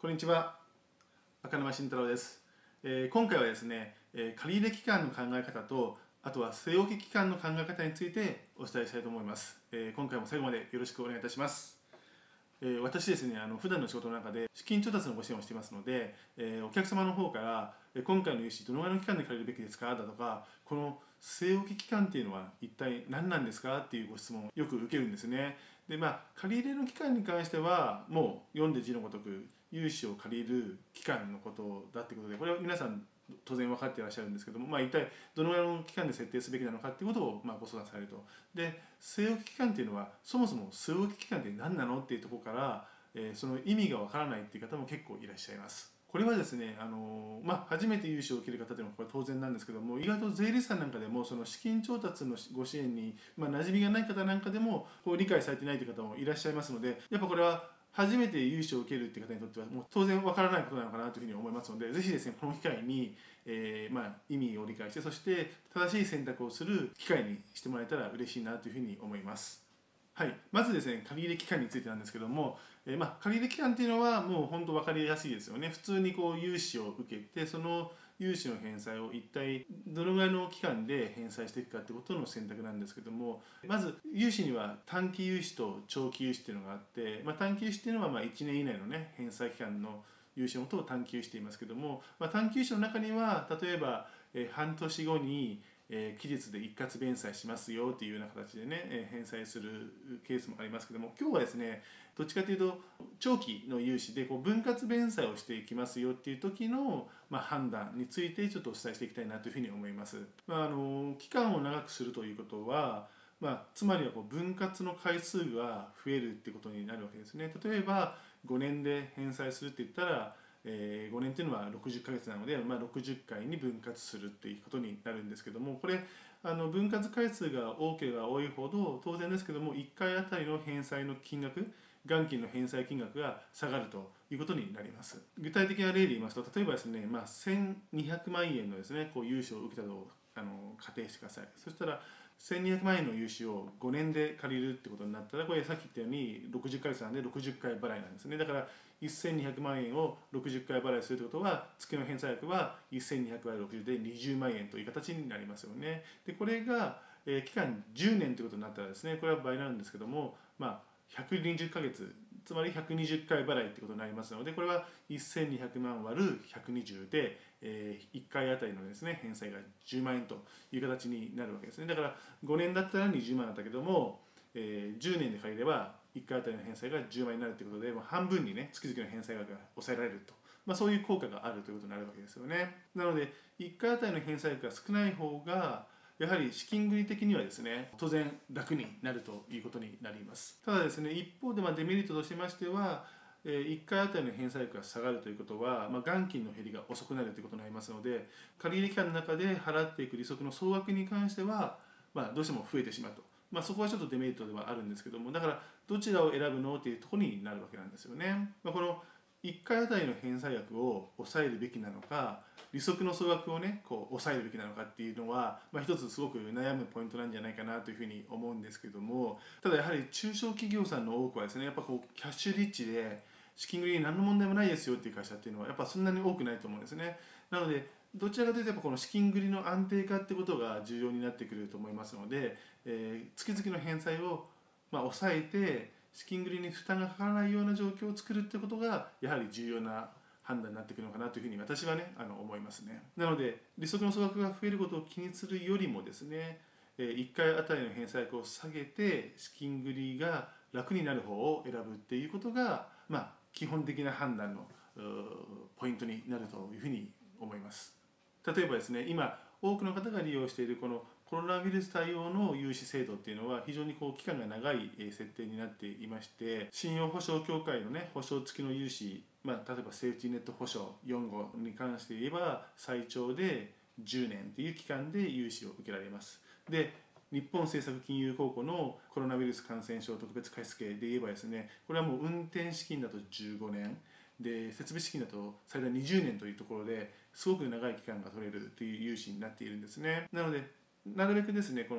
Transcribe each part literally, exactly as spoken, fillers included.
こんにちは、赤沼慎太郎です。えー、今回はですね、えー、借入期間の考え方と、あとは据え置き期間の考え方についてお伝えしたいと思います。えー、今回も最後までよろしくお願いいたします。えー、私ですね、あの普段の仕事の中で資金調達のご支援をしていますので、えー、お客様の方から、えー、今回の融資どのぐらいの期間で借りるべきですかだとか、この据え置き期間っていうのは一体何なんですかっていうご質問をよく受けるんですね。で、まあ、借り入れの期間に関しては、もう読んで字のごとく、融資を借りる期間のことだってことで、これは皆さん当然分かっていらっしゃるんですけども、まあ、一体どのぐらいの期間で設定すべきなのかっていうことをまあご相談されると。で、据え置き期間っていうのは、そもそも据え置き期間って何なのっていうところから、えー、その意味が分からないっていう方も結構いらっしゃいます。これはですね、あのまあ、初めて融資を受ける方というのはこれ当然なんですけども、意外と税理士さんなんかでもその資金調達のご支援に、まあ、馴染みがない方なんかでもこう理解されてないという方もいらっしゃいますので、やっぱこれは初めて融資を受けるっていう方にとってはもう当然わからないことなのかなというふうに思いますので、ぜひですねこの機会に、えーまあ、意味を理解して、そして正しい選択をする機会にしてもらえたら嬉しいなというふうに思います。はい、まずですね、借入期間についてなんですけども、えーまあ、借入期間っていうのはもう本当分かりやすいですよね。普通にこう融資を受けて、その融資の返済を一体どのぐらいの期間で返済していくかってことの選択なんですけども、まず融資には短期融資と長期融資っていうのがあって、まあ、短期融資っていうのはまあいちねん以内のね返済期間の融資のことを短期融資って言いますけども、まあ、短期融資の中には例えば、えー、半年後にえー、期日で一括弁済しますよというような形でね、えー、返済するケースもありますけども、今日はですねどっちかというと長期の融資でこう分割弁済をしていきますよっていう時の、まあ、判断についてちょっとお伝えしていきたいなというふうに思います。まあ、あの期間を長くするということは、まあ、つまりはこう分割の回数が増えるってことになるわけですね。例えばごねんで返済するって言ったらえー、ごねんというのはろくじゅっかげつなので、まあ、ろくじゅっかいに分割するっていうことになるんですけども、これあの分割回数が多ければ多いほど当然ですけども、いっかいあたりの返済の金額、元金の返済金額が下がるということになります。具体的な例で言いますと、例えばですね、まあ、せんにひゃくまんえんのですねこう融資を受けたとあの仮定してください。そしたらせんにひゃくまんえんの融資をごねんで借りるってことになったら、これさっき言ったようにろくじゅっかげつなんでろくじゅっかい払いなんですね。だからせんにひゃくまんえんをろくじゅっかい払いするということは、月の返済額はせんにひゃくわりろくじゅうでにじゅうまんえんという形になりますよね。でこれが、えー、期間じゅうねんということになったらですね、これは倍なんですけども、まあ、ひゃくにじゅっかげつ、つまりひゃくにじゅっかい払いということになりますので、これはせんにひゃくまん割るひゃくにじゅうで、えー、いっかいあたりのですね返済がじゅうまんえんという形になるわけですね。だからごねんだったらにじゅうまんだったけども、えー、じゅうねんで借りればいっかいあたりの返済がじゅうまんになるということで、まあ、半分にね月々の返済額が抑えられると、まあ、そういう効果があるということになるわけですよね。なのでいっかいあたりの返済額が少ない方がやはり資金繰り的にはですね当然楽になるということになります。ただですね、一方でまあデメリットとしましては、いっかいあたりの返済額が下がるということは、まあ、元金の減りが遅くなるということになりますので、借入期間の中で払っていく利息の総額に関しては、まあ、どうしても増えてしまうと。まあ、そこはちょっとデメリットではあるんですけども、だからどちらを選ぶのっていうところになるわけなんですよね。まあ、このいっかいあたりの返済額を抑えるべきなのか、利息の総額をねこう抑えるべきなのかっていうのは、まあ、一つすごく悩むポイントなんじゃないかなというふうに思うんですけども、ただやはり中小企業さんの多くはですね、やっぱこうキャッシュリッチで資金繰りに何の問題もないですよっていう会社っていうのはやっぱそんなに多くないと思うんですね。なのでどちらかというとやっぱこの資金繰りの安定化ってことが重要になってくると思いますので、えー、月々の返済をまあ抑えて資金繰りに負担がかからないような状況を作るってことがやはり重要な判断になってくるのかなというふうに私はねあの思いますね。なので利息の総額が増えることを気にするよりもですね、いっかいあたりの返済額を下げて資金繰りが楽になる方を選ぶっていうことが、まあ、基本的な判断のポイントになるというふうに思います。例えばですね、今多くの方が利用しているこのコロナウイルス対応の融資制度っていうのは非常にこう期間が長い設定になっていまして、信用保証協会のね保証付きの融資、まあ、例えばセーフティーネット保証よん号に関して言えば最長でじゅうねんという期間で融資を受けられます。で日本政策金融公庫のコロナウイルス感染症特別貸付で言えばですね、これはもう運転資金だとじゅうごねんで設備資金だと最大にじゅうねんというところですごく長い期間が取れるという融資になっているんですね。なのでなるべくですねこの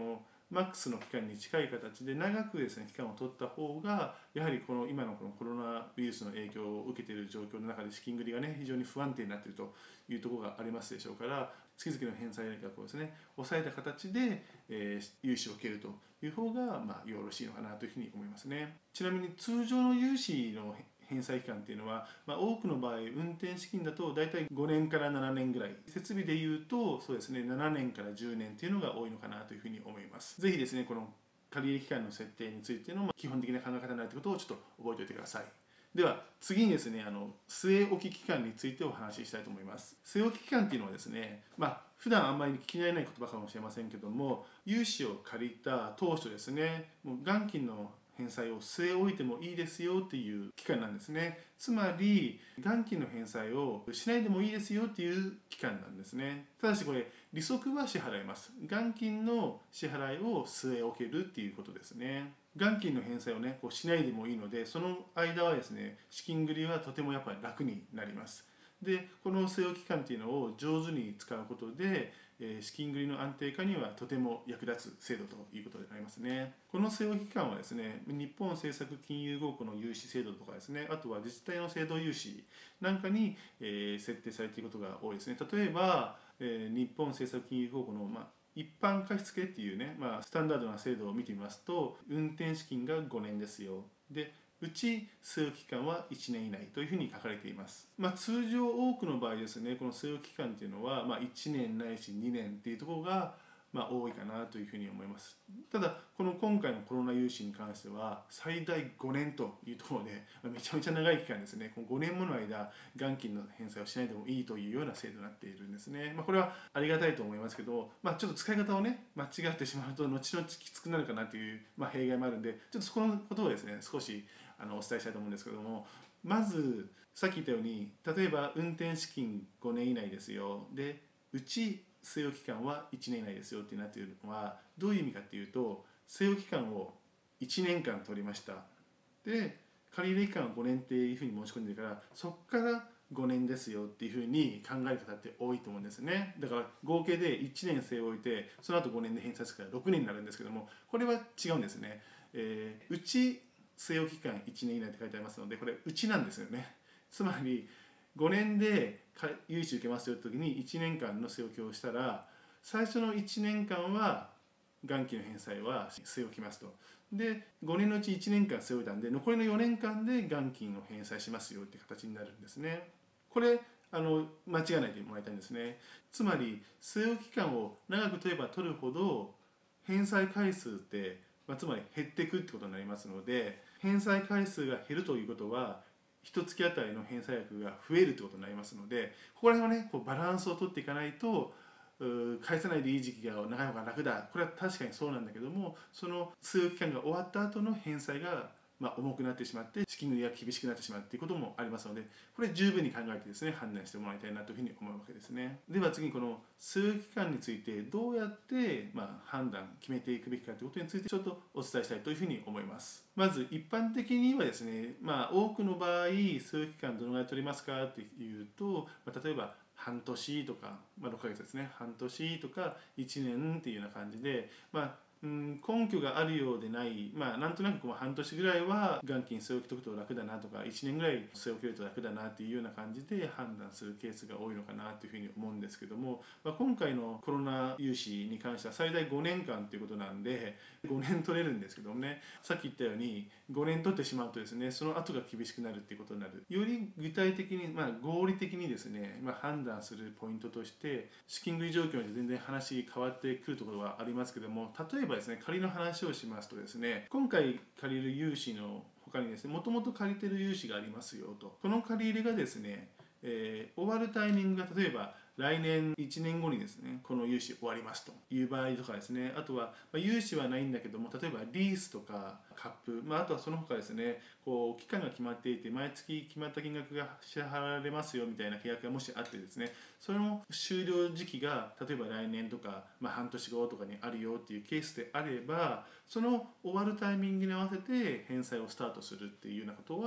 マックスの期間に近い形で長くですね期間を取った方がやはりこの今のこのコロナウイルスの影響を受けている状況の中で資金繰りがね非常に不安定になっているというところがありますでしょうから、月々の返済額をですね抑えた形で、えー、融資を受けるという方がまあよろしいのかなというふうに思いますね。ちなみに通常の融資の返済期間っていうのは、まあ、多くの場合運転資金だと大体ごねんからななねんぐらい、設備でいうとそうですねななねんからじゅうねんっていうのが多いのかなというふうに思います。ぜひですねこの借入期間の設定についての基本的な考え方になるということをちょっと覚えておいてください。では次にですねあの据え置き期間についてお話ししたいと思います。据え置き期間っていうのはですね、まあ普段あんまり聞き慣れない言葉かもしれませんけども、融資を借りた当初ですねもう元金の返済を据え置いてもいいですよっていう期間なんですね。つまり元金の返済をしないでもいいですよっていう期間なんですね。ただしこれ利息は支払います。元金の支払いを据え置けるっていうことですね。元金の返済をねこうしないでもいいので、その間はですね資金繰りはとてもやっぱり楽になります。でこの据え置き期間っていうのを上手に使うことで、えー、資金繰りの安定化にはとても役立つ制度ということになりますね。この据え置き期間はですね日本政策金融公庫の融資制度とかですね、あとは自治体の制度融資なんかに、えー、設定されていることが多いですね。例えば、えー、日本政策金融公庫の、まあ一般貸付っていうね、まあ、スタンダードな制度を見てみますと、運転資金がごねんですよ。でうち据え置き期間はいちねん以内というふうに書かれています。まあ、通常多くの場合ですねこの据え置き期間っていうのは、まあ、いちねんないしにねんっていうところがまあ多いかなというふうに思います。ただこの今回のコロナ融資に関しては最大ごねんというところでめちゃめちゃ長い期間ですね、このごねんもの間元金の返済をしないでもいいというような制度になっているんですね。まあ、これはありがたいと思いますけど、まあ、ちょっと使い方をね間違ってしまうと後々きつくなるかなという、まあ、弊害もあるんで、ちょっとそこのことをですね少しあのお伝えしたいと思うんですけども、まずさっき言ったように例えば運転資金ごねん以内ですよ、でうち据え置き期間はいちねん以内ですよってなっているのはどういう意味かっていうと、据え置き期間をいちねんかん取りました、で借入期間はごねんっていうふうに申し込んでるから、そこからごねんですよっていうふうに考える方って多いと思うんですね。だから合計でいちねん据え置いてその後ごねんで返済するからろくねんになるんですけども、これは違うんですね。えー、うち据え置き期間いちねん以内って書いてありますので、これうちなんですよね。つまりごねんで融資受けますよって時にいちねんかんの据え置きをしたら、最初のいちねんかんは元金の返済は据え置きますと。でごねんのうちいちねんかん据え置いたんで残りのよねんかんで元金を返済しますよっていう形になるんですね。これあの間違えないでもらいたいんですね。つまり据え置き期間を長く取れば取るほど返済回数ってまあ、つまり減っていくってことになりますので、返済回数が減るということはいちがつあたりの返済額が増えるということになりますので、ここら辺はねこうバランスを取っていかないと返さないでいい時期が長い方が楽だ、これは確かにそうなんだけども、その据え置き期間が終わった後の返済がまあ重くなってしまって資金繰りが厳しくなってしまうということもありますので、これ十分に考えてですね判断してもらいたいなというふうに思うわけですね。では次にこの据え置き期間についてどうやってまあ判断決めていくべきかということについてちょっとお伝えしたいというふうに思います。まず一般的にはですね、まあ多くの場合据え置き期間どのぐらい取りますかっていうと、まあ、例えば半年とか、まあ、ろっかげつですね、半年とかいちねんっていうような感じで、まあうん、根拠があるようでない、まあ、なんとなくこう半年ぐらいは元金据え置きとくと楽だなとかいちねんぐらい据え置けると楽だなっていうような感じで判断するケースが多いのかなというふうに思うんですけども、まあ、今回のコロナ融資に関しては最大ごねんかんということなんでごねん取れるんですけどもね、さっき言ったようにごねん取ってしまうとですねその後が厳しくなるっていうことになる。より具体的に、まあ、合理的にですね、まあ、判断するポイントとして資金繰り状況に全然話変わってくるところはありますけども、例えばですね仮の話をしますとですね、今回借りる融資の他にですねもともと借りてる融資がありますよと、この借り入れがですね、えー、終わるタイミングが例えば来年いちねんごにですねこの融資終わりますという場合とかですね、あとは、まあ、融資はないんだけども例えばリースとかカップ、まあ、あとはその他ですねこう期間が決まっていて毎月決まった金額が支払われますよみたいな契約がもしあってですね、その終了時期が例えば来年とか、まあ、半年後とかにあるよっていうケースであれば、その終わるタイミングに合わせて返済をスタートするっていうようなことは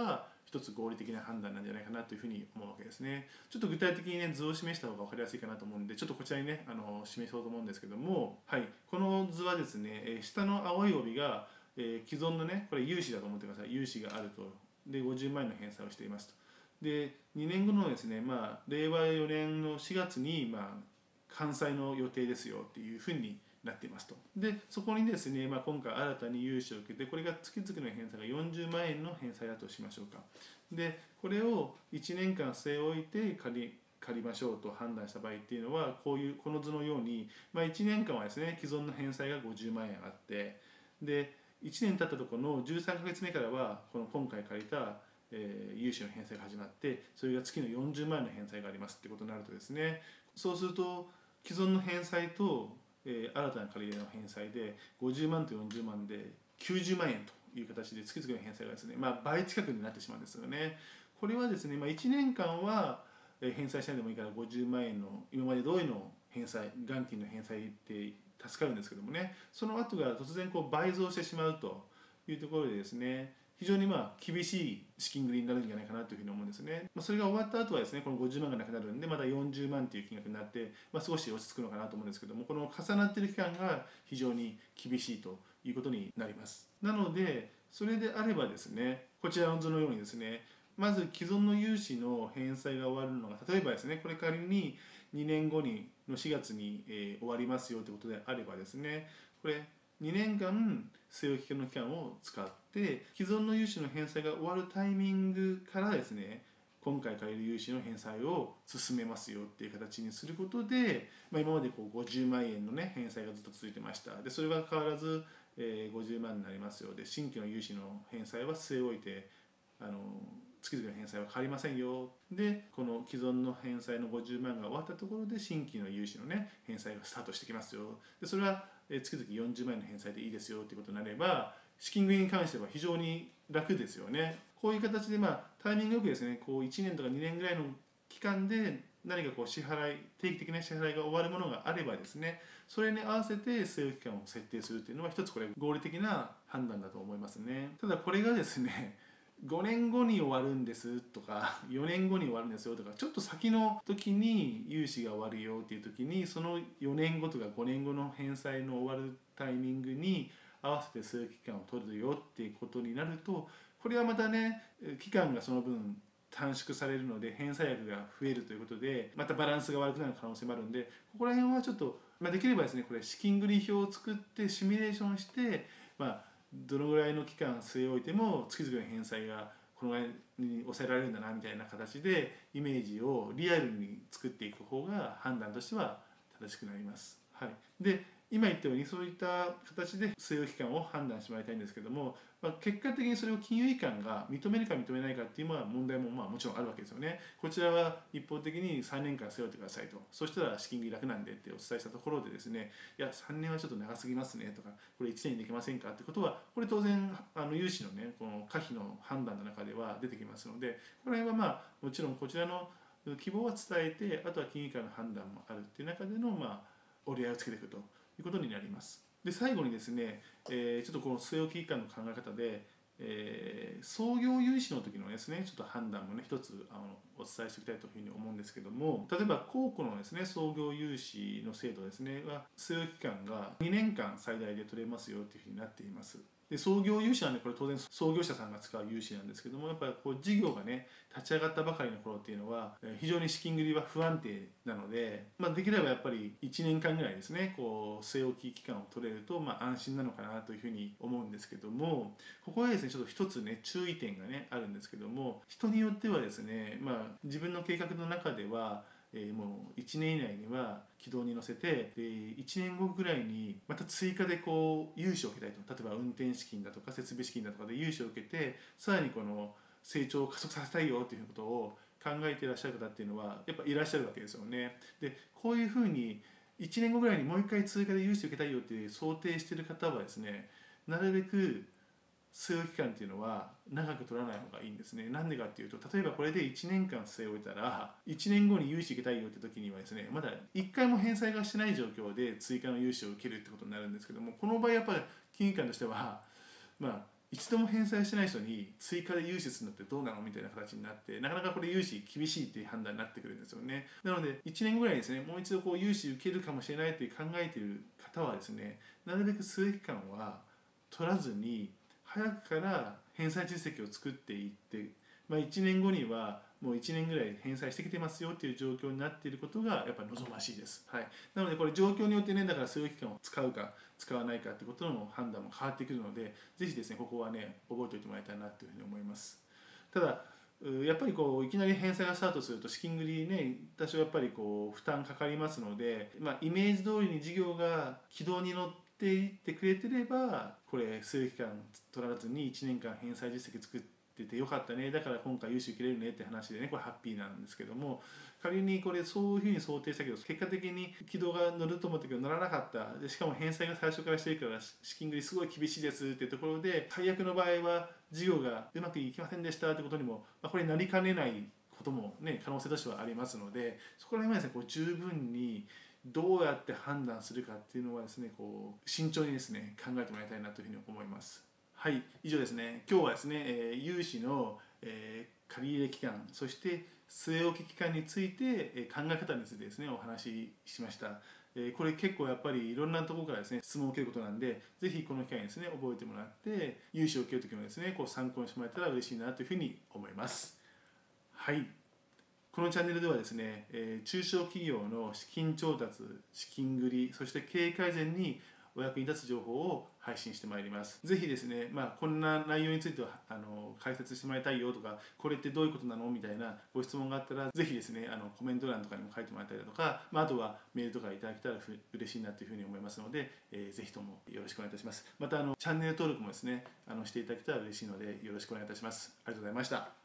一つ合理的な判断なんじゃないかなというふうに思うわけですね。ちょっと具体的にね図を示した方が分かりやすいかなと思うんで、ちょっとこちらにねあの示そうと思うんですけども、はい、この図はですね、えー下の青い帯が、えー既存のねこれ融資だと思ってください。融資があると。でごじゅうまん円の返済をしていますと。でにねんごのですね、まあ、れいわよねんのしがつに、まあ、完済の予定ですよっていうふうになっていますと。でそこにですね、まあ、今回新たに融資を受けて、これが月々の返済がよんじゅうまん円の返済だとしましょうか。でこれをいちねんかん据え置いて借り借りましょうと判断した場合っていうのは、こういうこの図のように、まあ、いちねんかんはですね既存の返済がごじゅうまん円あって、でいちねん経ったところのじゅうさんかげつめからはこの今回借りたえー、融資の返済が始まって、それが月のよんじゅうまん円の返済がありますってことになるとですね、そうすると既存の返済と、えー、新たな借り入れの返済でごじゅうまんとよんじゅうまんできゅうじゅうまん円という形で月々の返済がですね、まあ、倍近くになってしまうんですよね。これはですね、まあ、いちねんかんは返済しないでもいいからごじゅうまん円の今まで通りの返済、元金の返済って助かるんですけどもね、その後が突然こう倍増してしまうというところでですね、非常にまあ厳しい資金繰りになるんじゃないかなというふうに思うんですね。まあ、それが終わった後はですね、このごじゅうまんがなくなるんで、またよんじゅうまんという金額になって、まあ、少し落ち着くのかなと思うんですけども、この重なっている期間が非常に厳しいということになります。なので、それであればですね、こちらの図のようにですね、まず既存の融資の返済が終わるのが、例えばですね、これ仮ににねんごにのしがつに、えー、終わりますよということであればですね、これにねんかん据え置きの期間を使って既存の融資の返済が終わるタイミングからですね、今回借りる融資の返済を進めますよっていう形にすることで、まあ、今までこうごじゅうまん円のね返済がずっと続いてました。でそれは変わらず、えー、ごじゅうまんになりますよ。で新規の融資の返済は据え置いて、あの月々の返済は変わりませんよ。でこの既存の返済のごじゅうまんが終わったところで新規の融資のね返済がスタートしてきますよ。でそれは月々よんじゅうまん円の返済でいいですよということになれば、資金繰りに関しては非常に楽ですよね。こういう形で、まあ、タイミングよくですね、こういちねんとかにねんぐらいの期間で何かこう支払い、定期的な支払いが終わるものがあればですね、それに合わせて据え置き期間を設定するというのは一つこれ合理的な判断だと思いますね。ただこれがですね、ごねんごに終わるんですとかよねんごに終わるんですよとか、ちょっと先の時に融資が終わるよっていう時に、そのよねんごとかごねんごの返済の終わるタイミングに合わせて据え置き期間を取るよっていうことになると、これはまたね期間がその分短縮されるので返済額が増えるということで、またバランスが悪くなる可能性もあるんで、ここら辺はちょっと、まあ、できればですね、これ資金繰り表を作ってシミュレーションして、まあどのぐらいの期間据え置いても月々の返済がこのぐらいに抑えられるんだなみたいな形でイメージをリアルに作っていく方が判断としては正しくなります。はい、で今言ったようにそういった形で据え置き期間を判断してもらいたいんですけども、まあ、結果的にそれを金融機関が認めるか認めないかっていうのは問題もまあもちろんあるわけですよね。こちらは一方的にさんねんかん据え置いてくださいと、そしたら資金繰り楽なんでってお伝えしたところでですね、いやさんねんはちょっと長すぎますねとか、これいちねんにできませんかってことは、これ当然あの融資のねこの可否の判断の中では出てきますので、この辺はまあもちろんこちらの希望は伝えて、あとは金融機関の判断もあるっていう中でのまあ折り合いをつけていくということになります。で最後にですね、えー、ちょっとこの据え置き期間の考え方で、えー、創業融資の時のですねちょっと判断もね一つあのお伝えしておきたいというふうに思うんですけども、例えば公庫のですね創業融資の制度ですねは据え置き期間がにねんかん最大で取れますよというふうになっています。で創業融資なんで、これ当然創業者さんが使う融資なんですけども、やっぱりこう事業がね立ち上がったばかりの頃っていうのは非常に資金繰りは不安定なので、まあ、できればやっぱりいちねんかんぐらいですねこう据え置き期間を取れるとまあ安心なのかなというふうに思うんですけども、ここはですねちょっと一つね注意点がねあるんですけども、人によってはですね、まあ、自分の計画の中ではえー、もういちねん以内には軌道に乗せて、でいちねんごぐらいにまた追加でこう融資を受けたいと、例えば運転資金だとか設備資金だとかで融資を受けて、さらにこの成長を加速させたいよということを考えていらっしゃる方っていうのはやっぱいらっしゃるわけですよね。でこういうふうにいちねんごぐらいにもう一回追加で融資を受けたいよっていう想定している方はですね、なるべく据え置き期間っていうのは長く取らない方がいいんですね。なんでかっていうと、例えばこれでいちねんかん据え置いたらいちねんごに融資受けたいよって時にはですね、まだいっかいも返済がしてない状況で追加の融資を受けるってことになるんですけども、この場合やっぱり金融機関としてはまあ一度も返済してない人に追加で融資するのってどうなのみたいな形になって、なかなかこれ融資厳しいっていう判断になってくるんですよね。なのでいちねんぐらいですね、もう一度こう融資受けるかもしれないという考えている方はですね、なるべく数期間は取らずに早くから返済実績を作っていって、まあ、いちねんごにはもういちねんぐらい返済してきてますよっていう状況になっていることがやっぱり望ましいです。はい、なのでこれ状況によってね、だから数期間を使うか使わないかってことの判断も変わってくるので、ぜひですねここはね覚えておいてもらいたいなというふうに思います。ただやっぱりこういきなり返済がスタートすると資金繰りね多少やっぱりこう負担かかりますので、まあ、イメージ通りに事業が軌道に乗っていってくれてればこれ数期間取らずにいちねんかん返済実績作っててよかったね、だから今回融資受けれるねって話でねこれハッピーなんですけども、仮にこれそういうふうに想定したけど結果的に軌道が乗ると思ったけど乗らなかった、でしかも返済が最初からしてるから資金繰りすごい厳しいですっていうところで最悪の場合は事業がうまくいきませんでしたってことにも、まあ、これなりかねないこともね可能性としてはありますので、そこら辺はですねこう十分にどうやって判断するかっていうのはですねこう慎重にですね考えてもらいたいなというふうに思います。はい、以上ですね。今日はですね、えー、融資の、えー、借入期間、そして据え置き期間について、えー、考え方についてですね、お話ししました。えー、これ結構やっぱりいろんなところからですね、質問を受けることなんで、ぜひこの機会にですね、覚えてもらって、融資を受けるときもですね、こう参考にしてもらえたら嬉しいなというふうに思います。はい。このチャンネルではですね、えー、中小企業の資金調達、資金繰り、そして経営改善にお役に立つ情報を配信してまいります。ぜひですね、まあ、こんな内容についてはあの解説してもらいたいよとか、これってどういうことなのみたいなご質問があったら、ぜひですね、あのコメント欄とかにも書いてもらったりだとか、まあ、あとはメールとかいただけたら嬉しいなというふうに思いますので、えー、ぜひともよろしくお願いいたします。またあのチャンネル登録もですね、あのしていただけたら嬉しいので、よろしくお願いいたします。ありがとうございました。